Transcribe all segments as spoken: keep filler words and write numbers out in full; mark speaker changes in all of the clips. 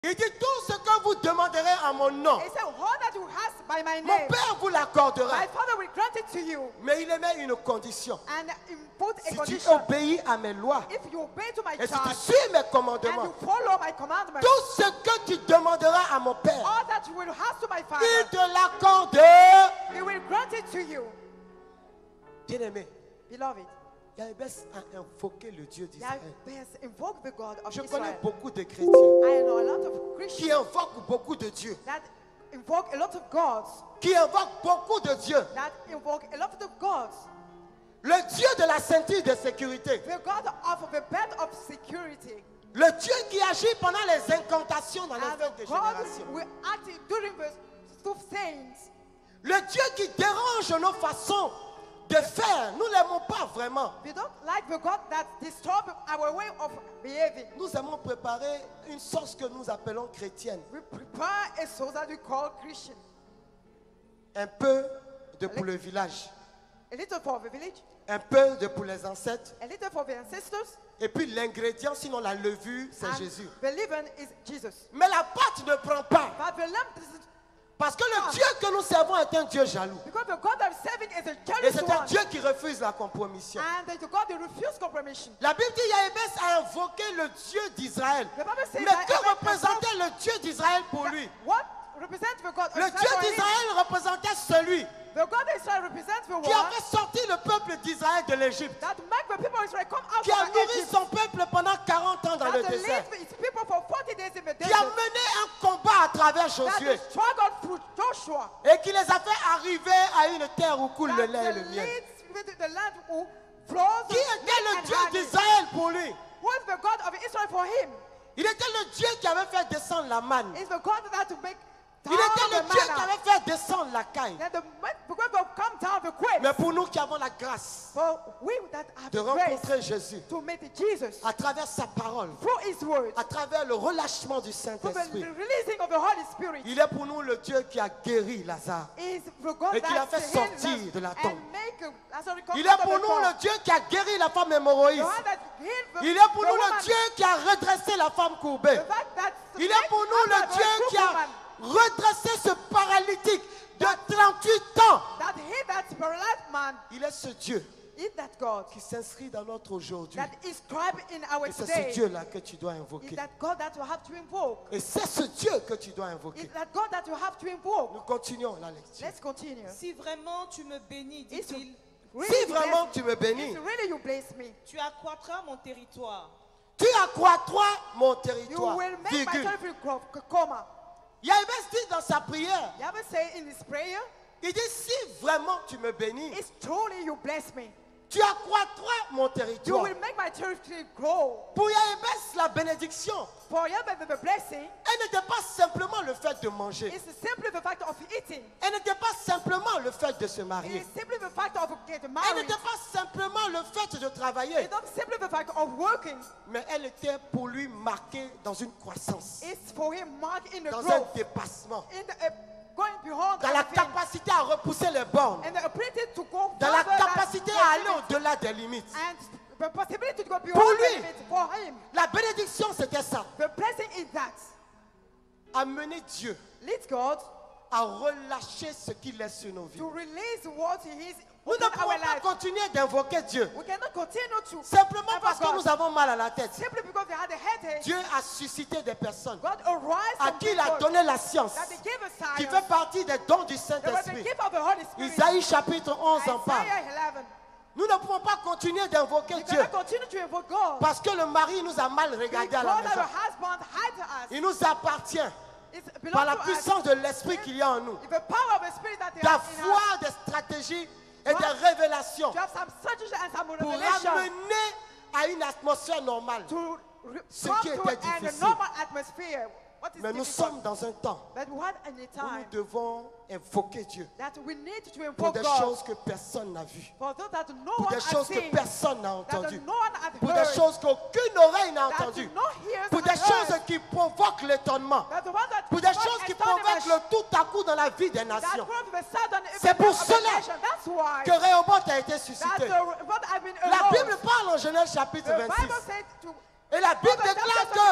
Speaker 1: Il dit tout ce que vous demanderez en mon nom,
Speaker 2: He said, all that you ask by my
Speaker 1: mon
Speaker 2: name,
Speaker 1: Père vous l'accordera.
Speaker 2: my Father will grant it to you.
Speaker 1: Mais il émet une condition.
Speaker 2: And he put a
Speaker 1: Si tu
Speaker 2: condition.
Speaker 1: obéis à mes lois
Speaker 2: If you obey to my
Speaker 1: et si tu
Speaker 2: charge
Speaker 1: suis mes
Speaker 2: and
Speaker 1: commandements,
Speaker 2: you follow my commandments,
Speaker 1: tout ce que tu demanderas à mon Père,
Speaker 2: all that you will ask to my
Speaker 1: il
Speaker 2: Father,
Speaker 1: te l'accorde.
Speaker 2: he will grant it to you.
Speaker 1: Bien-aimé,
Speaker 2: Beloved,
Speaker 1: Jabez a invoqué le Dieu d'Israël.
Speaker 2: Jabez invoked the God of
Speaker 1: Je connais
Speaker 2: Israel.
Speaker 1: beaucoup de chrétiens
Speaker 2: I know a lot of
Speaker 1: qui
Speaker 2: Christians
Speaker 1: invoquent beaucoup de dieux,
Speaker 2: that invoke a lot of gods,
Speaker 1: qui invoquent beaucoup de dieux.
Speaker 2: that invoke a lot of gods.
Speaker 1: Le Dieu de la ceinture de sécurité,
Speaker 2: The God of the bed of security.
Speaker 1: le Dieu qui agit pendant les incantations dans les
Speaker 2: And
Speaker 1: fêtes de
Speaker 2: the God
Speaker 1: génération,
Speaker 2: will act during the soothsayings.
Speaker 1: le Dieu qui dérange nos façons de faire. Nous n'aimons pas vraiment.
Speaker 2: We don't like the God that disturb our way of behaving.
Speaker 1: Nous aimons préparer une sauce que nous appelons chrétienne.
Speaker 2: We prepare a sauce that we call Christian.
Speaker 1: Un peu de pour le village,
Speaker 2: A little for the village,
Speaker 1: un peu de pour les ancêtres,
Speaker 2: a little for the ancestors,
Speaker 1: et puis l'ingrédient, sinon la levure, c'est
Speaker 2: and
Speaker 1: Jésus.
Speaker 2: the leaven is Jesus.
Speaker 1: Mais la pâte ne prend pas.
Speaker 2: But the lamb is
Speaker 1: Parce que le Dieu que nous servons est un Dieu jaloux.
Speaker 2: because the God that we're serving is a
Speaker 1: Et
Speaker 2: jealous
Speaker 1: c'est un
Speaker 2: one.
Speaker 1: Dieu qui refuse la compromission.
Speaker 2: And the God that refuse compromission.
Speaker 1: La Bible dit Jabez a invoqué le Dieu d'Israël.
Speaker 2: The Bible says
Speaker 1: Mais
Speaker 2: that
Speaker 1: que
Speaker 2: Jabez
Speaker 1: représentait le Dieu d'Israël pour lui?
Speaker 2: What represents the God of
Speaker 1: Le
Speaker 2: Israel
Speaker 1: Dieu
Speaker 2: for him?
Speaker 1: d'Israël représentait celui
Speaker 2: The God of Israel represents the
Speaker 1: qui
Speaker 2: one
Speaker 1: avait sorti le peuple d'Israël de l'Égypte,
Speaker 2: that make the people of Israel come out
Speaker 1: qui a
Speaker 2: from
Speaker 1: nourri
Speaker 2: Egypt.
Speaker 1: son peuple pendant quarante ans dans le
Speaker 2: That
Speaker 1: désert,
Speaker 2: lived its people for forty days in the
Speaker 1: qui a
Speaker 2: desert.
Speaker 1: mené un combat à travers
Speaker 2: That
Speaker 1: Josué
Speaker 2: he struggled through Joshua.
Speaker 1: et qui les a fait arriver à une terre où coule le
Speaker 2: That
Speaker 1: lait et
Speaker 2: the
Speaker 1: le miel.
Speaker 2: leads with the land who flows
Speaker 1: Qui
Speaker 2: with
Speaker 1: était
Speaker 2: milk
Speaker 1: le
Speaker 2: and
Speaker 1: Dieu
Speaker 2: honey.
Speaker 1: d'Israël pour lui?
Speaker 2: Who is the God of Israel for him?
Speaker 1: Il était le Dieu qui avait fait descendre la manne.
Speaker 2: Is the God that to make
Speaker 1: Il
Speaker 2: down
Speaker 1: était le
Speaker 2: the
Speaker 1: Dieu qui
Speaker 2: manna.
Speaker 1: avait fait descendre la caille.
Speaker 2: That the the God will come down the quake.
Speaker 1: Mais pour nous qui avons la grâce
Speaker 2: For we that have
Speaker 1: de
Speaker 2: the grace
Speaker 1: rencontrer Jésus
Speaker 2: to meet Jesus
Speaker 1: à travers sa parole,
Speaker 2: through His word,
Speaker 1: à travers le relâchement du
Speaker 2: through the
Speaker 1: Saint-Esprit,
Speaker 2: releasing of the Holy Spirit,
Speaker 1: il est pour nous le Dieu qui a guéri Lazare.
Speaker 2: is the God
Speaker 1: Et qui l'a
Speaker 2: that
Speaker 1: fait
Speaker 2: healed
Speaker 1: sortir
Speaker 2: us
Speaker 1: de la
Speaker 2: and
Speaker 1: tombe.
Speaker 2: make Lazarus come
Speaker 1: Il
Speaker 2: out
Speaker 1: est
Speaker 2: of
Speaker 1: pour
Speaker 2: the
Speaker 1: nous
Speaker 2: tomb.
Speaker 1: le Dieu qui a guéri la femme
Speaker 2: The
Speaker 1: hémorroïde.
Speaker 2: one that healed the,
Speaker 1: Il est pour
Speaker 2: the
Speaker 1: nous
Speaker 2: woman.
Speaker 1: le Dieu qui a redressé la femme courbée.
Speaker 2: The fact that
Speaker 1: Il est pour nous le
Speaker 2: that
Speaker 1: Dieu qui a
Speaker 2: woman
Speaker 1: redressé ce paralytique de trente-huit ans.
Speaker 2: that healed that paralyzed man
Speaker 1: Il est ce Dieu
Speaker 2: is that God
Speaker 1: qui s'inscrit dans notre aujourd'hui.
Speaker 2: that is scribed in our
Speaker 1: Et c'est ce
Speaker 2: today.
Speaker 1: Dieu-là que tu dois
Speaker 2: Is
Speaker 1: invoquer.
Speaker 2: that God that you have to invoke.
Speaker 1: Et c'est ce Dieu que tu dois
Speaker 2: Is
Speaker 1: invoquer.
Speaker 2: that God that you have to invoke.
Speaker 1: Nous continuons la lecture.
Speaker 2: Let's continue.
Speaker 3: Si vraiment tu me bénis,
Speaker 2: If you
Speaker 3: dit-il,
Speaker 2: really
Speaker 1: Si
Speaker 2: you
Speaker 1: vraiment
Speaker 2: bless
Speaker 1: tu
Speaker 2: me,
Speaker 1: me bénis,
Speaker 2: if really you bless me,
Speaker 3: tu accroîtras mon territoire.
Speaker 1: tu accroîtras mon
Speaker 2: you
Speaker 1: territoire.
Speaker 2: will make my
Speaker 1: Virgule.
Speaker 2: territory grow, comma.
Speaker 1: Jabez dit dans sa prière,
Speaker 2: You ever say in this prayer,
Speaker 1: il dit si vraiment tu me bénis,
Speaker 2: it's truly you bless me.
Speaker 1: tu accroîtras mon
Speaker 2: You
Speaker 1: territoire.
Speaker 2: will make my territory grow.
Speaker 1: Pour Jabez, la bénédiction,
Speaker 2: For you, the blessing
Speaker 1: elle n'était pas simplement le fait de manger.
Speaker 2: is simply the fact of eating.
Speaker 1: Elle n'était pas simplement le fait de se
Speaker 2: It
Speaker 1: marier.
Speaker 2: is simply the fact of getting
Speaker 1: Elle
Speaker 2: married.
Speaker 1: n'était pas simplement le fait de travailler.
Speaker 2: It's not simply the fact of working.
Speaker 1: Mais elle était pour lui marquée dans une croissance,
Speaker 2: It's for him marked in the
Speaker 1: dans un
Speaker 2: growth,
Speaker 1: dépassement,
Speaker 2: in the uh, going beyond
Speaker 1: dans la
Speaker 2: everything,
Speaker 1: capacité à repousser les bornes,
Speaker 2: and the ability to go
Speaker 1: dans la
Speaker 2: further than
Speaker 1: capacité
Speaker 2: the
Speaker 1: à aller
Speaker 2: limit,
Speaker 1: au-delà des limites.
Speaker 2: and the possibility to go beyond
Speaker 1: Pour
Speaker 2: the
Speaker 1: lui.
Speaker 2: limit for him.
Speaker 1: La bénédiction, c'était ça.
Speaker 2: The blessing is that
Speaker 1: Amener Dieu
Speaker 2: leads God
Speaker 1: à relâcher ce qu'il est sur nos vies.
Speaker 2: to release what He is
Speaker 1: Nous
Speaker 2: in
Speaker 1: ne
Speaker 2: our
Speaker 1: pouvons pas
Speaker 2: life.
Speaker 1: continuer d'invoquer Dieu
Speaker 2: We cannot continue to
Speaker 1: simplement
Speaker 2: ever
Speaker 1: parce que
Speaker 2: God,
Speaker 1: nous avons mal à la tête.
Speaker 2: simply because they had a headache.
Speaker 1: Dieu a suscité des personnes
Speaker 2: God arise
Speaker 1: à
Speaker 2: some
Speaker 1: qui il a
Speaker 2: people
Speaker 1: donné la science,
Speaker 2: that they gave us
Speaker 1: qui
Speaker 2: science.
Speaker 1: fait partie des dons du
Speaker 2: There was the
Speaker 1: Saint-Esprit.
Speaker 2: gift of the Holy Spirit.
Speaker 1: Isaïe chapitre onze en parle.
Speaker 2: Isaiah eleven.
Speaker 1: Nous ne pouvons pas continuer d'invoquer
Speaker 2: You
Speaker 1: Dieu
Speaker 2: cannot continue to invoke God.
Speaker 1: parce que le mari nous a mal regardé à la
Speaker 2: Because our
Speaker 1: maison.
Speaker 2: husband hide to us.
Speaker 1: Il nous appartient
Speaker 2: It
Speaker 1: par
Speaker 2: belongs
Speaker 1: la
Speaker 2: to us.
Speaker 1: puissance de l'esprit qu'il y a en nous,
Speaker 2: The power of the Spirit that they have in us.
Speaker 1: d'avoir des stratégies et des révélations
Speaker 2: To have some strategy and some
Speaker 1: pour
Speaker 2: revelation
Speaker 1: ramener à une atmosphère normale.
Speaker 2: to re-
Speaker 1: Ce
Speaker 2: come
Speaker 1: qui
Speaker 2: to
Speaker 1: était
Speaker 2: an- a
Speaker 1: difficile.
Speaker 2: normal atmosphere. What is
Speaker 1: Mais nous
Speaker 2: difficult?
Speaker 1: sommes dans un temps
Speaker 2: But we had a
Speaker 1: où nous
Speaker 2: time
Speaker 1: devons invoquer Dieu
Speaker 2: that we need to
Speaker 1: pour
Speaker 2: invoke
Speaker 1: des
Speaker 2: God.
Speaker 1: choses que personne n'a vues,
Speaker 2: For those that no
Speaker 1: pour
Speaker 2: one
Speaker 1: des
Speaker 2: has
Speaker 1: choses que
Speaker 2: seen,
Speaker 1: personne n'a
Speaker 2: that
Speaker 1: entendues,
Speaker 2: no one has
Speaker 1: pour des
Speaker 2: heard,
Speaker 1: choses qu'aucune oreille n'a
Speaker 2: that
Speaker 1: entendues,
Speaker 2: no ears
Speaker 1: pour des
Speaker 2: have
Speaker 1: choses
Speaker 2: heard,
Speaker 1: qui provoquent l'étonnement,
Speaker 2: that the one that
Speaker 1: pour des
Speaker 2: provoke
Speaker 1: choses qui
Speaker 2: astonishment,
Speaker 1: provoquent le tout à coup dans la vie des
Speaker 2: that
Speaker 1: nations.
Speaker 2: provoke the sudden
Speaker 1: C'est pour
Speaker 2: event of the
Speaker 1: cela
Speaker 2: nation. That's why
Speaker 1: Que Rehoboth a été
Speaker 2: that
Speaker 1: suscité.
Speaker 2: the, what I've been
Speaker 1: La
Speaker 2: arose.
Speaker 1: Bible parle en Genèse chapitre
Speaker 2: The Bible
Speaker 1: vingt-six.
Speaker 2: said to
Speaker 1: Et la Bible
Speaker 2: Proverbs
Speaker 1: déclare
Speaker 2: chapter
Speaker 1: que
Speaker 2: verse,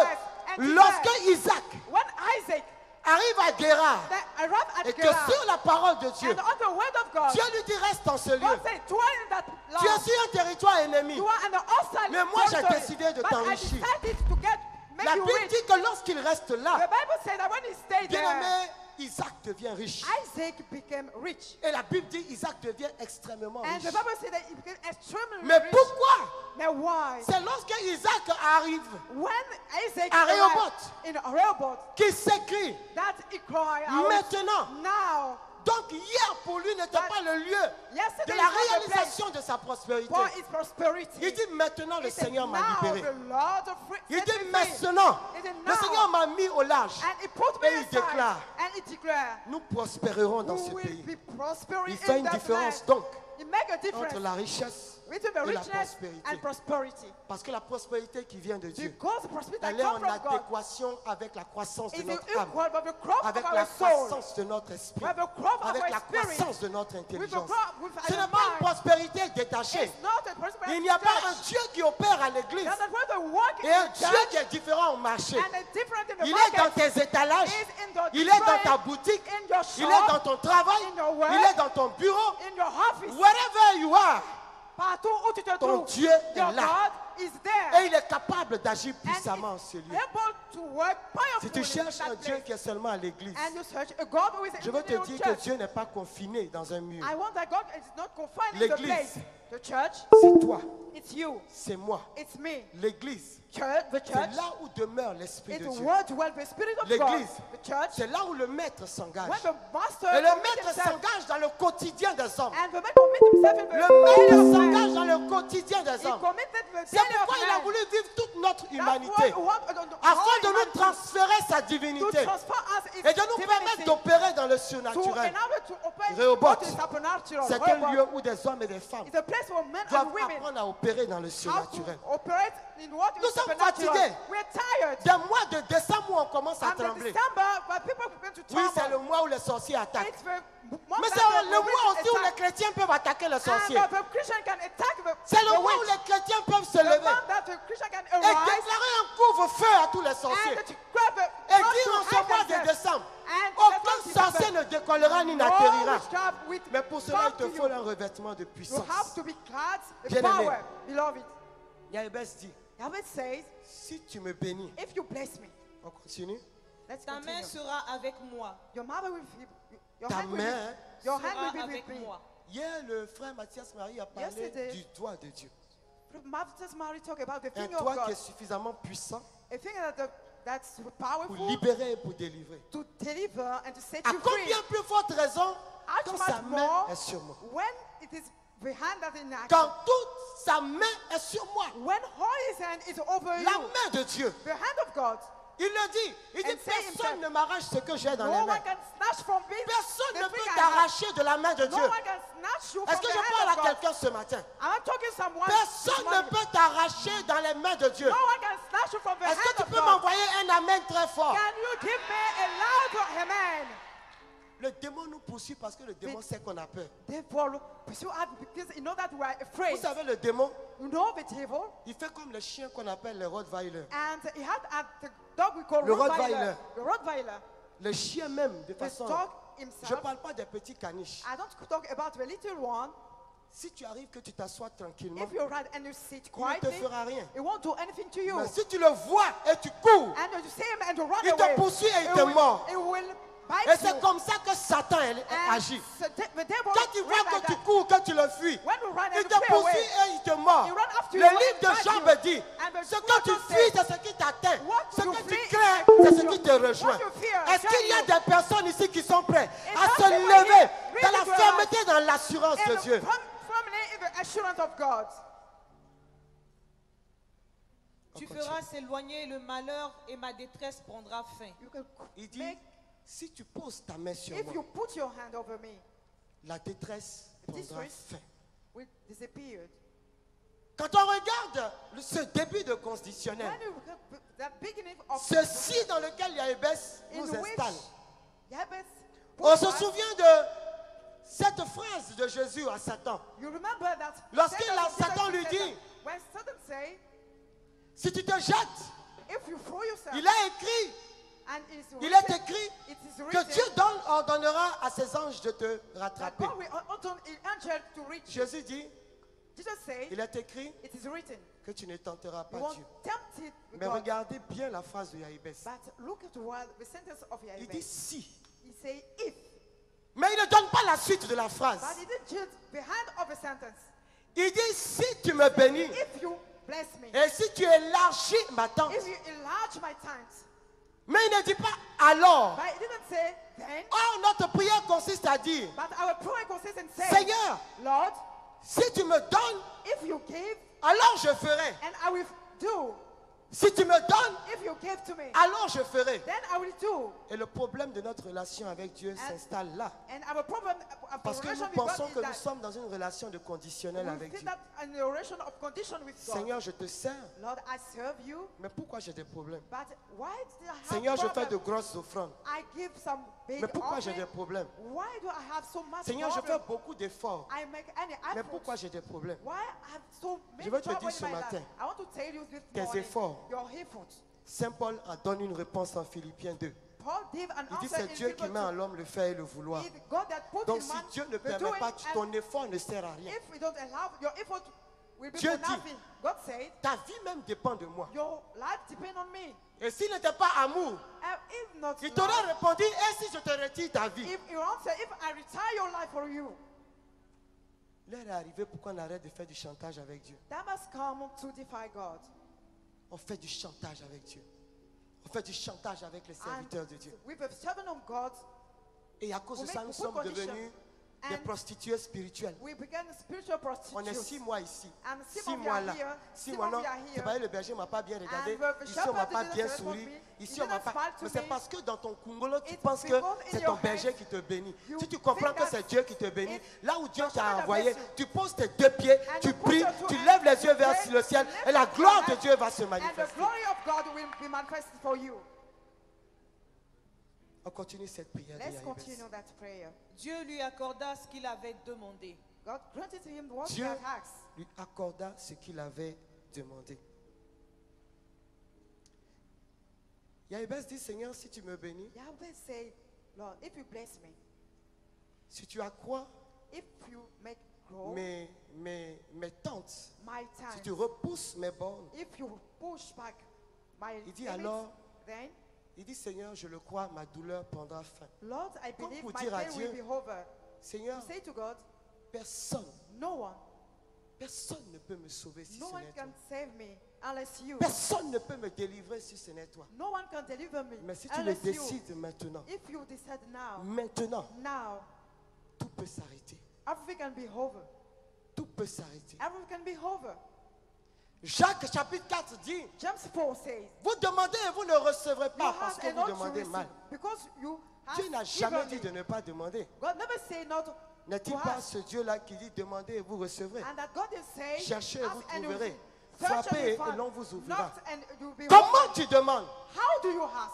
Speaker 2: And he
Speaker 1: lorsque
Speaker 2: said,
Speaker 1: Isaac
Speaker 2: when Isaac
Speaker 1: arrive à Guérard
Speaker 2: that arrived at
Speaker 1: et que
Speaker 2: Gerar,
Speaker 1: sur la parole de Dieu,
Speaker 2: and on the word of God,
Speaker 1: Dieu lui dit reste dans ce lieu.
Speaker 2: God said, dwell in that
Speaker 1: Tu es
Speaker 2: land.
Speaker 1: sur un territoire ennemi.
Speaker 2: You are on the hostile
Speaker 1: Mais moi, j'ai
Speaker 2: territory.
Speaker 1: décidé de
Speaker 2: But I
Speaker 1: t'enrichir.
Speaker 2: decided to get, make
Speaker 1: La
Speaker 2: you
Speaker 1: Bible
Speaker 2: rich.
Speaker 1: dit que lorsqu'il reste là,
Speaker 2: The Bible said that when he stayed there,
Speaker 1: bien-aimé, Isaac devient riche.
Speaker 2: Isaac became rich.
Speaker 1: Et la Bible dit Isaac devient extrêmement
Speaker 2: And
Speaker 1: riche.
Speaker 2: the Bible said that he became extremely
Speaker 1: Mais
Speaker 2: rich.
Speaker 1: pourquoi?
Speaker 2: Now why?
Speaker 1: C'est lorsque Isaac arrive
Speaker 2: When Isaac
Speaker 1: À
Speaker 2: arrived
Speaker 1: Rehoboth.
Speaker 2: in Rehoboth,
Speaker 1: qu'il s'écrit
Speaker 2: that he cried out,
Speaker 1: maintenant.
Speaker 2: now,
Speaker 1: Donc hier pour lui n'était pas le lieu de
Speaker 2: yesterday
Speaker 1: la
Speaker 2: is not the place
Speaker 1: réalisation de sa prospérité.
Speaker 2: for his prosperity.
Speaker 1: Il dit maintenant le
Speaker 2: He said,
Speaker 1: Seigneur m'a
Speaker 2: now
Speaker 1: libéré.
Speaker 2: the Lord of free,
Speaker 1: Il
Speaker 2: set
Speaker 1: dit
Speaker 2: me free.
Speaker 1: maintenant
Speaker 2: He said,
Speaker 1: le
Speaker 2: now.
Speaker 1: Seigneur m'a mis au large.
Speaker 2: And he put me
Speaker 1: Et il
Speaker 2: aside,
Speaker 1: déclare,
Speaker 2: and he declared,
Speaker 1: nous prospérerons dans ce
Speaker 2: we will
Speaker 1: pays.
Speaker 2: be prospering
Speaker 1: Il fait
Speaker 2: in
Speaker 1: une
Speaker 2: that
Speaker 1: différence
Speaker 2: land.
Speaker 1: donc
Speaker 2: It make a difference
Speaker 1: entre la richesse
Speaker 2: between the
Speaker 1: et la
Speaker 2: richness
Speaker 1: prospérité.
Speaker 2: and prosperity.
Speaker 1: Parce que la prospérité qui vient de Dieu,
Speaker 2: Because the prosperity that
Speaker 1: elle est
Speaker 2: comes
Speaker 1: en
Speaker 2: from God
Speaker 1: adéquation avec la croissance de
Speaker 2: is
Speaker 1: notre âme,
Speaker 2: equal with the growth
Speaker 1: avec
Speaker 2: of
Speaker 1: la
Speaker 2: our soul,
Speaker 1: croissance de notre esprit,
Speaker 2: with the growth of
Speaker 1: avec
Speaker 2: our
Speaker 1: la
Speaker 2: spirit,
Speaker 1: croissance de notre
Speaker 2: with the
Speaker 1: intelligence.
Speaker 2: growth with
Speaker 1: Ce
Speaker 2: our
Speaker 1: n'est pas une
Speaker 2: mind.
Speaker 1: prospérité détachée.
Speaker 2: It's not a prosperity
Speaker 1: Il n'y a pas un
Speaker 2: church.
Speaker 1: Dieu qui opère à l'église
Speaker 2: That's not where the work
Speaker 1: et un
Speaker 2: in
Speaker 1: Dieu
Speaker 2: church
Speaker 1: qui est différent au marché.
Speaker 2: and a different in the
Speaker 1: Il est dans
Speaker 2: market.
Speaker 1: tes étalages,
Speaker 2: Is in the
Speaker 1: il est dans
Speaker 2: trade,
Speaker 1: ta boutique,
Speaker 2: in your
Speaker 1: il est dans
Speaker 2: shop,
Speaker 1: ton travail,
Speaker 2: in your work,
Speaker 1: il est dans ton bureau.
Speaker 2: in your office.
Speaker 1: Wherever you are,
Speaker 2: Partout où tu te
Speaker 1: ton
Speaker 2: trouves,
Speaker 1: Dieu est
Speaker 2: your
Speaker 1: là.
Speaker 2: God is
Speaker 1: Et
Speaker 2: there.
Speaker 1: il est capable d'agir
Speaker 2: And
Speaker 1: puissamment en
Speaker 2: is
Speaker 1: ce lieu.
Speaker 2: able to work
Speaker 1: Si
Speaker 2: powerfully
Speaker 1: tu
Speaker 2: in
Speaker 1: cherches
Speaker 2: that
Speaker 1: un Dieu
Speaker 2: place.
Speaker 1: qui est seulement à l'église,
Speaker 2: And you search a God who is
Speaker 1: je
Speaker 2: in
Speaker 1: veux
Speaker 2: the
Speaker 1: te
Speaker 2: little
Speaker 1: dire que
Speaker 2: church.
Speaker 1: Dieu n'est pas confiné dans un mur.
Speaker 2: I want that God is not confined in the
Speaker 1: L'église.
Speaker 2: place. The church,
Speaker 1: C'est toi,
Speaker 2: it's you,
Speaker 1: c'est moi.
Speaker 2: it's me.
Speaker 1: L'église,
Speaker 2: Church, the
Speaker 1: c'est
Speaker 2: church,
Speaker 1: là où demeure l'Esprit
Speaker 2: it's
Speaker 1: de Dieu.
Speaker 2: where dwells the Spirit of God.
Speaker 1: L'église,
Speaker 2: The church,
Speaker 1: c'est là où le maître s'engage.
Speaker 2: when the master
Speaker 1: Et le
Speaker 2: commits
Speaker 1: maître
Speaker 2: himself,
Speaker 1: s'engage dans le quotidien des hommes.
Speaker 2: and the man commit himself in the
Speaker 1: Le
Speaker 2: daily
Speaker 1: maître
Speaker 2: of
Speaker 1: s'engage
Speaker 2: man.
Speaker 1: dans le quotidien des
Speaker 2: He
Speaker 1: hommes.
Speaker 2: committed the
Speaker 1: C'est
Speaker 2: daily of
Speaker 1: pourquoi il a
Speaker 2: man.
Speaker 1: voulu vivre toute notre
Speaker 2: That's
Speaker 1: humanité
Speaker 2: what- what- uh, the-
Speaker 1: afin
Speaker 2: all
Speaker 1: de nous
Speaker 2: humanity,
Speaker 1: transférer sa
Speaker 2: to
Speaker 1: divinité
Speaker 2: transfer us his
Speaker 1: et de nous permettre
Speaker 2: divinity,
Speaker 1: d'opérer dans le
Speaker 2: to
Speaker 1: surnaturel.
Speaker 2: enable to operate
Speaker 1: Rehoboth,
Speaker 2: what is supernatural.
Speaker 1: C'est un
Speaker 2: Rehoboth
Speaker 1: lieu où des hommes et des femmes
Speaker 2: is a place where men
Speaker 1: doivent
Speaker 2: and women
Speaker 1: apprendre à opérer dans le
Speaker 2: have to
Speaker 1: surnaturel.
Speaker 2: operate in what
Speaker 1: Nous
Speaker 2: is
Speaker 1: sommes
Speaker 2: supernatural.
Speaker 1: fatigués.
Speaker 2: We're tired.
Speaker 1: Des mois de décembre où on commence à
Speaker 2: And the
Speaker 1: trembler.
Speaker 2: December, but people begin to
Speaker 1: Oui, c'est
Speaker 2: tremble.
Speaker 1: le mois où les sorciers attaquent.
Speaker 2: It's the month
Speaker 1: Mais
Speaker 2: that
Speaker 1: c'est
Speaker 2: the
Speaker 1: le
Speaker 2: witches
Speaker 1: mois aussi où les
Speaker 2: attack.
Speaker 1: chrétiens peuvent attaquer les sorciers.
Speaker 2: And the Christian can attack the,
Speaker 1: C'est le
Speaker 2: the
Speaker 1: mois où
Speaker 2: witch.
Speaker 1: les chrétiens peuvent se
Speaker 2: The
Speaker 1: lever
Speaker 2: month that the Christian can
Speaker 1: et
Speaker 2: arise
Speaker 1: déclarer un couvre-feu à tous les sorciers.
Speaker 2: and to grab the
Speaker 1: Et
Speaker 2: not
Speaker 1: dire
Speaker 2: to
Speaker 1: en ce
Speaker 2: hide
Speaker 1: mois de
Speaker 2: themselves.
Speaker 1: décembre,
Speaker 2: And
Speaker 1: aucun
Speaker 2: that's what
Speaker 1: sorcier
Speaker 2: December.
Speaker 1: ne décollera ni
Speaker 2: No
Speaker 1: n'atterrira.
Speaker 2: witchcraft with
Speaker 1: Mais pour cela,
Speaker 2: come
Speaker 1: il te
Speaker 2: to
Speaker 1: faut
Speaker 2: you.
Speaker 1: un revêtement de
Speaker 2: You
Speaker 1: puissance.
Speaker 2: have to be clad with
Speaker 1: Bien-aimé.
Speaker 2: power, beloved.
Speaker 1: Yaébès dit,
Speaker 2: David says,
Speaker 1: si tu me bénis,
Speaker 2: if you bless me,
Speaker 1: on continue,
Speaker 2: let's
Speaker 3: Ta main
Speaker 2: continue.
Speaker 3: sera avec moi.
Speaker 2: Your mother will be, your
Speaker 1: Ta
Speaker 2: hand will
Speaker 1: main
Speaker 2: be, your hand
Speaker 3: Sera
Speaker 2: will be
Speaker 3: avec
Speaker 2: with me.
Speaker 3: moi.
Speaker 1: hier le frère Mathias Marie a parlé
Speaker 2: Yesterday.
Speaker 1: du doigt de Dieu.
Speaker 2: Mother's Mary talk about the
Speaker 1: Un
Speaker 2: finger of
Speaker 1: doigt qui
Speaker 2: God.
Speaker 1: est suffisamment puissant
Speaker 2: A finger that the, that's
Speaker 1: pour
Speaker 2: powerful
Speaker 1: libérer et pour délivrer.
Speaker 2: to deliver and to set
Speaker 1: À
Speaker 2: you free.
Speaker 1: combien plus forte raison
Speaker 2: How
Speaker 1: quand
Speaker 2: much
Speaker 1: sa main
Speaker 2: more
Speaker 1: est sur moi.
Speaker 2: when it is the hand that is in action.
Speaker 1: Quand toute sa main est sur moi.
Speaker 2: When all his hand is over
Speaker 1: La
Speaker 2: you,
Speaker 1: main de Dieu.
Speaker 2: the hand of God,
Speaker 1: Il le dit. Il dit
Speaker 2: And say
Speaker 1: personne
Speaker 2: himself,
Speaker 1: ne m'arrache ce que j'ai dans
Speaker 2: no
Speaker 1: les
Speaker 2: one
Speaker 1: mains.
Speaker 2: can snatch from me.
Speaker 1: Personne
Speaker 2: the
Speaker 1: ne
Speaker 2: thing
Speaker 1: peut
Speaker 2: I have.
Speaker 1: t'arracher de la main de
Speaker 2: No
Speaker 1: Dieu.
Speaker 2: one can snatch you
Speaker 1: Est-ce
Speaker 2: from
Speaker 1: que
Speaker 2: the
Speaker 1: je
Speaker 2: hand
Speaker 1: parle à
Speaker 2: of God.
Speaker 1: quelqu'un ce matin?
Speaker 2: I'm talking someone.
Speaker 1: Personne
Speaker 2: this
Speaker 1: ne
Speaker 2: morning.
Speaker 1: peut t'arracher dans les mains de Dieu.
Speaker 2: No one can snatch you from the
Speaker 1: Est-ce que
Speaker 2: hand
Speaker 1: tu
Speaker 2: of
Speaker 1: peux
Speaker 2: God.
Speaker 1: m'envoyer un amen très fort?
Speaker 2: Can you give me a loud amen?
Speaker 1: Le démon nous poursuit parce que le démon sait qu'on a peur.
Speaker 2: Therefore, pursue us because you know that we are afraid.
Speaker 1: Vous savez, le démon,
Speaker 2: You know the devil,
Speaker 1: il fait comme le chien qu'on appelle le Rottweiler.
Speaker 2: and he had a the dog we call
Speaker 1: Le
Speaker 2: Rottweiler.
Speaker 1: Rottweiler.
Speaker 2: The Rottweiler.
Speaker 1: Le chien même, de
Speaker 2: The
Speaker 1: façon...
Speaker 2: dog
Speaker 1: Je ne
Speaker 2: himself.
Speaker 1: parle pas des petits caniches.
Speaker 2: I don't talk about the little one.
Speaker 1: Si tu arrives que tu t'assois tranquillement,
Speaker 2: If you ride and you sit
Speaker 1: il ne te
Speaker 2: quietly,
Speaker 1: fera rien.
Speaker 2: it won't do anything to you.
Speaker 1: Mais si tu le vois et tu cours,
Speaker 2: And you see him and you run
Speaker 1: il te
Speaker 2: away.
Speaker 1: poursuit et il
Speaker 2: it
Speaker 1: te
Speaker 2: will,
Speaker 1: mord.
Speaker 2: It will
Speaker 1: Et
Speaker 2: bite
Speaker 1: c'est
Speaker 2: you.
Speaker 1: comme ça que Satan elle,
Speaker 2: And
Speaker 1: agit.
Speaker 2: so the, the devil
Speaker 1: Quand il
Speaker 2: runs
Speaker 1: voit
Speaker 2: like
Speaker 1: que tu
Speaker 2: that.
Speaker 1: cours, que tu le fuis,
Speaker 2: When you run and
Speaker 1: il
Speaker 2: you
Speaker 1: te
Speaker 2: flee
Speaker 1: poursuit
Speaker 2: away,
Speaker 1: et il te mord.
Speaker 2: he run after
Speaker 1: Le
Speaker 2: you
Speaker 1: livre
Speaker 2: and
Speaker 1: de
Speaker 2: bite
Speaker 1: Job
Speaker 2: you.
Speaker 1: dit,
Speaker 2: And the
Speaker 1: ce que
Speaker 2: scripture
Speaker 1: tu
Speaker 2: says,
Speaker 1: fuis, c'est ce qui t'atteint.
Speaker 2: what
Speaker 1: Ce
Speaker 2: you
Speaker 1: que tu
Speaker 2: flee
Speaker 1: crains,
Speaker 2: is
Speaker 1: c'est ce
Speaker 2: what
Speaker 1: qui
Speaker 2: you-
Speaker 1: te rejoint.
Speaker 2: what you fear,
Speaker 1: Est-ce qu'il y a
Speaker 2: join
Speaker 1: des personnes ici qui sont prêtes
Speaker 2: Is
Speaker 1: à
Speaker 2: there
Speaker 1: se
Speaker 2: people
Speaker 1: lever
Speaker 2: here
Speaker 1: dans la
Speaker 2: really to
Speaker 1: fermeté, dans l'assurance de
Speaker 2: And
Speaker 1: Dieu?
Speaker 2: from, firmly in the assurance of God.
Speaker 3: Tu
Speaker 1: continue.
Speaker 3: feras s'éloigner le malheur et ma détresse prendra fin.
Speaker 2: You can
Speaker 1: Il dit,
Speaker 2: make,
Speaker 1: si tu poses ta main sur
Speaker 2: if you
Speaker 1: moi,
Speaker 2: put your hand over me,
Speaker 1: la détresse prendra
Speaker 2: distress
Speaker 1: fin.
Speaker 2: will disappear.
Speaker 1: Quand on regarde le- ce début de conditionnel,
Speaker 2: When you look at the beginning of
Speaker 1: ceci dans lequel Yaébès
Speaker 2: in
Speaker 1: nous
Speaker 2: which
Speaker 1: installe,
Speaker 2: Jabez
Speaker 1: on se
Speaker 2: put us-
Speaker 1: souvient de cette phrase de Jésus à Satan.
Speaker 2: You remember that
Speaker 1: Lorsqu'il
Speaker 2: Satan-
Speaker 1: a- Satan lui
Speaker 2: Satan-
Speaker 1: dit,
Speaker 2: when Satan say,
Speaker 1: Si tu te jettes
Speaker 2: If you throw yourself,
Speaker 1: Il est écrit,
Speaker 2: and it is
Speaker 1: il est
Speaker 2: written,
Speaker 1: écrit
Speaker 2: it is
Speaker 1: que
Speaker 2: written
Speaker 1: Dieu donne, ordonnera à ses anges de te
Speaker 2: that
Speaker 1: rattraper.
Speaker 2: God will order an angel to reach you.
Speaker 1: Jésus dit,
Speaker 2: Jesus said,
Speaker 1: il est écrit
Speaker 2: it is written,
Speaker 1: que tu ne tenteras
Speaker 2: you
Speaker 1: pas
Speaker 2: won't
Speaker 1: Dieu.
Speaker 2: tempt it with
Speaker 1: Mais
Speaker 2: God.
Speaker 1: regardez bien la phrase de Yaïbès.
Speaker 2: But look at what the sentence of
Speaker 1: Il dit
Speaker 2: Yahweh.
Speaker 1: si.
Speaker 2: He say if,
Speaker 1: Mais il ne donne pas la suite de la phrase.
Speaker 2: but he didn't choose behind of a sentence.
Speaker 1: Il dit si tu me bénis
Speaker 2: If you bless me,
Speaker 1: et si tu élargis ma tente.
Speaker 2: if you enlarge my tent.
Speaker 1: Mais il ne dit pas alors.
Speaker 2: But he didn't say then.
Speaker 1: Or, notre prière consiste à dire,
Speaker 2: But our prayer consists in saying,
Speaker 1: Seigneur,
Speaker 2: Lord,
Speaker 1: si tu me donnes,
Speaker 2: if you give,
Speaker 1: alors je ferai.
Speaker 2: and I will do.
Speaker 1: Si tu me donnes,
Speaker 2: If you give to me,
Speaker 1: alors je ferai.
Speaker 2: then I will do.
Speaker 1: Et le problème de notre relation avec Dieu s'installe là.
Speaker 2: And our problem of
Speaker 1: Parce que nous
Speaker 2: relation with God
Speaker 1: pensons
Speaker 2: is
Speaker 1: que nous
Speaker 2: that
Speaker 1: sommes dans une relation de conditionnel
Speaker 2: we
Speaker 1: avec
Speaker 2: think
Speaker 1: Dieu.
Speaker 2: that in a relation of condition with God.
Speaker 1: Seigneur, je te sers,
Speaker 2: Lord, I serve you,
Speaker 1: mais pourquoi j'ai des problèmes?
Speaker 2: but why do I have
Speaker 1: Seigneur, je fais de
Speaker 2: problems?
Speaker 1: grosses offrandes,
Speaker 2: I give some big
Speaker 1: mais pourquoi j'ai
Speaker 2: offering.
Speaker 1: des problèmes?
Speaker 2: Why do I have so much
Speaker 1: Seigneur, je fais
Speaker 2: problem?
Speaker 1: beaucoup d'efforts,
Speaker 2: I make any
Speaker 1: mais
Speaker 2: effort.
Speaker 1: pourquoi j'ai des problèmes?
Speaker 2: Why I have so many
Speaker 1: Je veux te
Speaker 2: trouble
Speaker 1: dire
Speaker 2: in
Speaker 1: ce
Speaker 2: my
Speaker 1: matin,
Speaker 2: life? I want to tell you this
Speaker 1: tes
Speaker 2: morning,
Speaker 1: efforts.
Speaker 2: your effort.
Speaker 1: Saint Paul a donné une réponse en Philippiens deux.
Speaker 2: Paul gave an
Speaker 1: Il dit
Speaker 2: answer
Speaker 1: c'est
Speaker 2: in
Speaker 1: Dieu qui
Speaker 2: Philippians
Speaker 1: met en
Speaker 2: two.
Speaker 1: l'homme le faire et le vouloir.
Speaker 2: It's God that put
Speaker 1: Donc
Speaker 2: in
Speaker 1: si
Speaker 2: man
Speaker 1: Dieu ne
Speaker 2: the
Speaker 1: permet
Speaker 2: doing,
Speaker 1: pas, tu-
Speaker 2: and
Speaker 1: ton effort ne sert à rien.
Speaker 2: if we don't allow, your effort will be
Speaker 1: Dieu
Speaker 2: for
Speaker 1: dit,
Speaker 2: nothing. God said,
Speaker 1: Ta vie même dépend de moi.
Speaker 2: your life depends on me.
Speaker 1: Et s'il n'était pas amour,
Speaker 2: And if not
Speaker 1: il t'aurait
Speaker 2: love,
Speaker 1: répondu, et si je te retire ta vie?
Speaker 2: if you answer, if I retire your life for you,
Speaker 1: L'heure est arrivée pour qu'on arrête de faire du chantage avec Dieu.
Speaker 2: that must come to defy God.
Speaker 1: On fait du chantage avec Dieu. On fait du chantage avec les serviteurs de Dieu.
Speaker 2: With the servant of God,
Speaker 1: Et à cause de
Speaker 2: we
Speaker 1: ça,
Speaker 2: make
Speaker 1: nous
Speaker 2: good
Speaker 1: sommes
Speaker 2: conditions.
Speaker 1: devenus des
Speaker 2: And
Speaker 1: prostituées spirituelles.
Speaker 2: we began spiritual
Speaker 1: On est
Speaker 2: prostitutes.
Speaker 1: six mois ici,
Speaker 2: And six
Speaker 1: six
Speaker 2: months we
Speaker 1: mois
Speaker 2: are
Speaker 1: là,
Speaker 2: here,
Speaker 1: six
Speaker 2: six
Speaker 1: mois
Speaker 2: months
Speaker 1: non.
Speaker 2: we are
Speaker 1: C'est
Speaker 2: here.
Speaker 1: pas le berger m'a pas bien regardé.
Speaker 2: And the
Speaker 1: Ici on m'a
Speaker 2: shepherd
Speaker 1: pas
Speaker 2: didn't
Speaker 1: bien
Speaker 2: respond
Speaker 1: souri.
Speaker 2: me.
Speaker 1: Ici
Speaker 2: He
Speaker 1: on m'a
Speaker 2: didn't
Speaker 1: pas.
Speaker 2: smile to
Speaker 1: Mais c'est
Speaker 2: me.
Speaker 1: parce que dans ton Congolo tu
Speaker 2: It's
Speaker 1: penses que
Speaker 2: because in
Speaker 1: c'est
Speaker 2: your
Speaker 1: ton berger
Speaker 2: head,
Speaker 1: qui te bénit.
Speaker 2: you
Speaker 1: Si tu comprends
Speaker 2: think
Speaker 1: que
Speaker 2: that
Speaker 1: c'est Dieu qui te bénit,
Speaker 2: it's
Speaker 1: là où Dieu
Speaker 2: the
Speaker 1: t'a
Speaker 2: shepherd that
Speaker 1: envoyé,
Speaker 2: bless you.
Speaker 1: tu poses tes deux pieds,
Speaker 2: And
Speaker 1: tu
Speaker 2: you put
Speaker 1: pries,
Speaker 2: your two
Speaker 1: tu
Speaker 2: hands,
Speaker 1: lèves les yeux
Speaker 2: you
Speaker 1: vers
Speaker 2: pray,
Speaker 1: le ciel
Speaker 2: lift
Speaker 1: et la
Speaker 2: up your
Speaker 1: gloire de
Speaker 2: hands,
Speaker 1: Dieu va se
Speaker 2: And the
Speaker 1: manifester.
Speaker 2: glory of God will be manifested for you.
Speaker 1: On continue cette prière de
Speaker 2: Let's
Speaker 1: Yaïbès.
Speaker 2: continue that prayer.
Speaker 3: Dieu lui accorda ce qu'il avait demandé.
Speaker 2: God granted to him what he
Speaker 1: Dieu
Speaker 2: had asked.
Speaker 1: lui accorda ce qu'il avait demandé. Yaïbès dit, Seigneur, si tu me bénis,
Speaker 2: Yahweh say, Lord, if you bless me,
Speaker 1: si tu accrois
Speaker 2: if you make grow
Speaker 1: mes, mes, mes tentes,
Speaker 2: my
Speaker 1: si
Speaker 2: time,
Speaker 1: tu repousses mes bornes,
Speaker 2: if you push back my
Speaker 1: il dit
Speaker 2: limits,
Speaker 1: alors,
Speaker 2: then,
Speaker 1: il dit, Seigneur, je le crois, ma douleur prendra fin.
Speaker 2: Lord, I
Speaker 1: Comme
Speaker 2: believe
Speaker 1: pour
Speaker 2: my
Speaker 1: dire à
Speaker 2: pain will
Speaker 1: Dieu,
Speaker 2: be over.
Speaker 1: Seigneur,
Speaker 2: Say to God,
Speaker 1: personne,
Speaker 2: no one,
Speaker 1: personne ne peut me sauver si
Speaker 2: no
Speaker 1: ce
Speaker 2: one
Speaker 1: n'est toi.
Speaker 2: can save me unless you.
Speaker 1: Personne ne peut me délivrer si ce n'est toi.
Speaker 2: No one can deliver me
Speaker 1: Mais si tu le
Speaker 2: unless you.
Speaker 1: décides maintenant,
Speaker 2: If you decide now,
Speaker 1: maintenant,
Speaker 2: now,
Speaker 1: tout peut s'arrêter.
Speaker 2: everything can be over.
Speaker 1: Tout peut s'arrêter.
Speaker 2: Everything can be over.
Speaker 1: Jacques chapitre quatre dit,
Speaker 2: James four says,
Speaker 1: vous demandez et vous ne recevrez
Speaker 2: you
Speaker 1: pas parce
Speaker 2: have
Speaker 1: que
Speaker 2: and
Speaker 1: vous
Speaker 2: not to
Speaker 1: demandez
Speaker 2: receive
Speaker 1: mal.
Speaker 2: because you have
Speaker 1: Dieu n'a jamais dit
Speaker 2: given
Speaker 1: de
Speaker 2: me.
Speaker 1: ne pas demander.
Speaker 2: God never say not
Speaker 1: N'est-il
Speaker 2: to
Speaker 1: pas
Speaker 2: ask.
Speaker 1: ce Dieu-là qui dit demandez et vous recevrez?
Speaker 2: And that God is saying,
Speaker 1: Cherchez et
Speaker 2: ask
Speaker 1: vous
Speaker 2: and you
Speaker 1: trouverez.
Speaker 2: receive. Search and
Speaker 1: Frappez
Speaker 2: you
Speaker 1: et
Speaker 2: find.
Speaker 1: l'on vous ouvrira.
Speaker 2: Knock and you'll be
Speaker 1: Comment
Speaker 2: opened.
Speaker 1: tu demandes?
Speaker 2: How do you ask?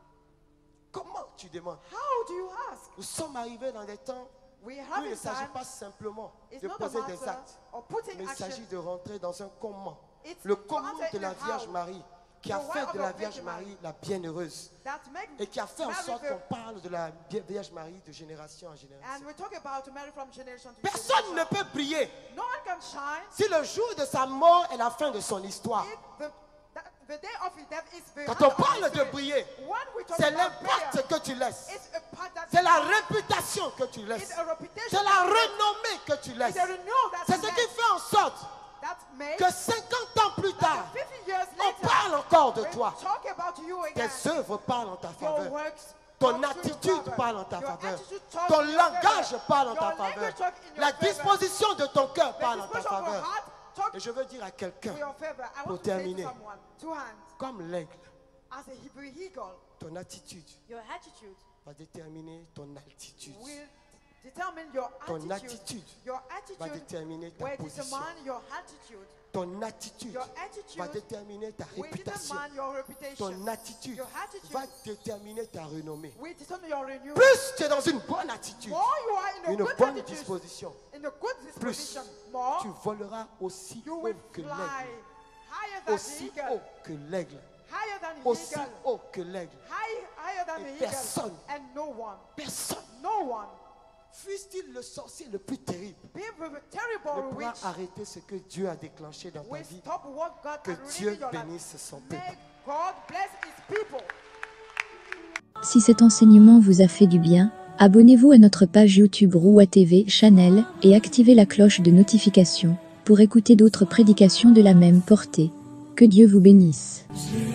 Speaker 1: Comment tu demandes?
Speaker 2: How do you ask?
Speaker 1: Nous sommes arrivés dans des temps
Speaker 2: We
Speaker 1: où
Speaker 2: have
Speaker 1: il ne
Speaker 2: a
Speaker 1: s'agit
Speaker 2: time.
Speaker 1: pas simplement
Speaker 2: It's
Speaker 1: de
Speaker 2: not a
Speaker 1: poser des
Speaker 2: matter
Speaker 1: actes,
Speaker 2: of putting
Speaker 1: mais il
Speaker 2: action.
Speaker 1: s'agit de rentrer dans un comment.
Speaker 2: It's
Speaker 1: Le
Speaker 2: to
Speaker 1: comment
Speaker 2: answer
Speaker 1: de
Speaker 2: in
Speaker 1: la
Speaker 2: a
Speaker 1: Vierge
Speaker 2: how.
Speaker 1: Marie, qui a
Speaker 2: The way
Speaker 1: fait
Speaker 2: of
Speaker 1: de
Speaker 2: the
Speaker 1: la Vierge
Speaker 2: Virgin
Speaker 1: Marie
Speaker 2: Mary.
Speaker 1: la bienheureuse
Speaker 2: That make
Speaker 1: et qui a fait en
Speaker 2: Mary
Speaker 1: sorte
Speaker 2: the-
Speaker 1: qu'on parle de la Vierge Marie de génération en
Speaker 2: And
Speaker 1: génération.
Speaker 2: we talk about Mary from generation to
Speaker 1: Personne ne
Speaker 2: generation.
Speaker 1: peut briller
Speaker 2: No one can shine
Speaker 1: si le jour de sa mort est la fin de son histoire.
Speaker 2: if the, that, the day of his death is the
Speaker 1: Quand
Speaker 2: hand
Speaker 1: on
Speaker 2: of
Speaker 1: parle
Speaker 2: his
Speaker 1: de
Speaker 2: spirit.
Speaker 1: briller,
Speaker 2: When we talk
Speaker 1: c'est
Speaker 2: about
Speaker 1: l'impact
Speaker 2: prayer,
Speaker 1: que tu laisses.
Speaker 2: it's a part that
Speaker 1: C'est la réputation que tu
Speaker 2: it's
Speaker 1: laisses.
Speaker 2: a reputation.
Speaker 1: C'est la renommée que tu
Speaker 2: It's
Speaker 1: laisses.
Speaker 2: a renewal that
Speaker 1: C'est
Speaker 2: you
Speaker 1: ce qui
Speaker 2: make.
Speaker 1: fait en sorte
Speaker 2: That makes
Speaker 1: que cinquante ans plus tard,
Speaker 2: that fifty years
Speaker 1: on
Speaker 2: later,
Speaker 1: parle encore de
Speaker 2: we
Speaker 1: toi.
Speaker 2: talk about you again.
Speaker 1: Tes œuvres parlent en ta
Speaker 2: Your
Speaker 1: faveur.
Speaker 2: works
Speaker 1: Ton
Speaker 2: talk to your
Speaker 1: attitude
Speaker 2: favor.
Speaker 1: parle en ta
Speaker 2: Your
Speaker 1: faveur.
Speaker 2: attitude talk
Speaker 1: Ton
Speaker 2: in your
Speaker 1: langage
Speaker 2: favor.
Speaker 1: parle en
Speaker 2: Your
Speaker 1: ta
Speaker 2: language
Speaker 1: faveur.
Speaker 2: talk in your
Speaker 1: La
Speaker 2: favor.
Speaker 1: disposition de ton cœur
Speaker 2: The
Speaker 1: parle en ta
Speaker 2: disposition of your
Speaker 1: faveur.
Speaker 2: heart talk
Speaker 1: Et je veux dire à quelqu'un,
Speaker 2: to your favor. I
Speaker 1: pour
Speaker 2: want to say
Speaker 1: terminer.
Speaker 2: to someone, two hands,
Speaker 1: comme l'aigle,
Speaker 2: as a Hebrew eagle,
Speaker 1: ton attitude
Speaker 2: your attitude
Speaker 1: va déterminer ton altitude.
Speaker 2: will determine your
Speaker 1: Ton
Speaker 2: attitude.
Speaker 1: attitude
Speaker 2: Your
Speaker 1: va
Speaker 2: attitude
Speaker 1: déterminer ta
Speaker 2: will
Speaker 1: position.
Speaker 2: determine your altitude.
Speaker 1: Ton attitude
Speaker 2: Your
Speaker 1: va
Speaker 2: attitude
Speaker 1: déterminer ta
Speaker 2: will
Speaker 1: réputation.
Speaker 2: determine your reputation.
Speaker 1: Ton attitude
Speaker 2: Your attitude
Speaker 1: va déterminer ta renommée.
Speaker 2: will determine your renewal.
Speaker 1: Plus tu es dans une bonne attitude,
Speaker 2: More you are in a
Speaker 1: une
Speaker 2: good
Speaker 1: bonne
Speaker 2: attitude,
Speaker 1: disposition,
Speaker 2: in a good
Speaker 1: plus
Speaker 2: disposition, more
Speaker 1: tu voleras aussi
Speaker 2: you
Speaker 1: haut
Speaker 2: will
Speaker 1: que
Speaker 2: fly
Speaker 1: l'aigle.
Speaker 2: higher than the
Speaker 1: Aussi
Speaker 2: eagle.
Speaker 1: haut que l'aigle.
Speaker 2: higher than
Speaker 1: aussi
Speaker 2: eagle,
Speaker 1: haut que l'aigle.
Speaker 2: high, higher than
Speaker 1: Et
Speaker 2: the eagle,
Speaker 1: personne.
Speaker 2: and no one,
Speaker 1: Personne,
Speaker 2: no one,
Speaker 1: fût-il le sorcier le plus terrible,
Speaker 2: be with a
Speaker 1: ne
Speaker 2: terrible
Speaker 1: pourra
Speaker 2: witch,
Speaker 1: arrêter ce que Dieu a déclenché dans ta
Speaker 2: will
Speaker 1: vie.
Speaker 2: stop what God
Speaker 1: Que
Speaker 2: has
Speaker 1: Dieu
Speaker 2: released in your life.
Speaker 1: bénisse son peuple.
Speaker 2: May God bless His people.
Speaker 4: Si cet enseignement vous a fait du bien, abonnez-vous à notre page YouTube Roua T V Channel et activez la cloche de notification pour écouter d'autres prédications de la même portée. Que Dieu vous bénisse.